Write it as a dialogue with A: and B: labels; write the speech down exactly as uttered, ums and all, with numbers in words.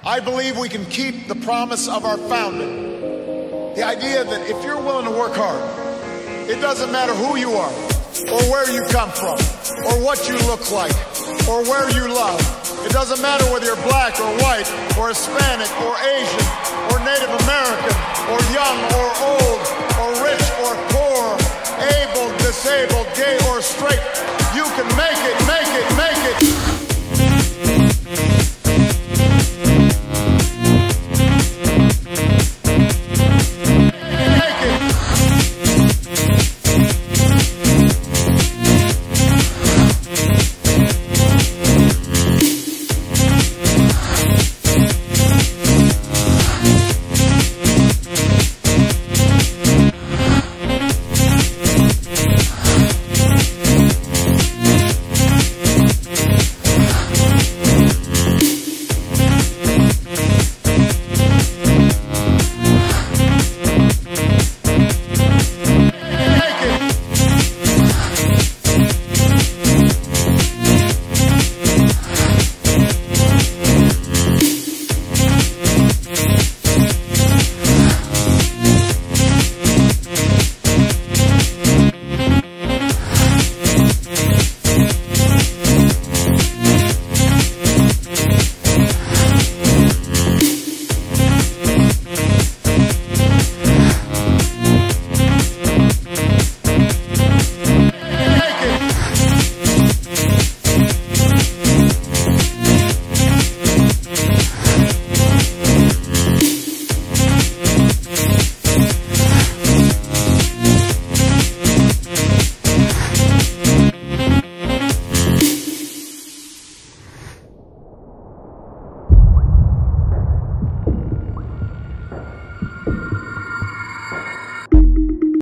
A: I believe we can keep the promise of our founding. The idea that if you're willing to work hard, it doesn't matter who you are, or where you come from, or what you look like, or where you love. It doesn't matter whether you're black or white, or Hispanic, or Asian, or Native American, or young or old, or rich or poor, able, disabled, gay or straight. You can make it, make it, make it.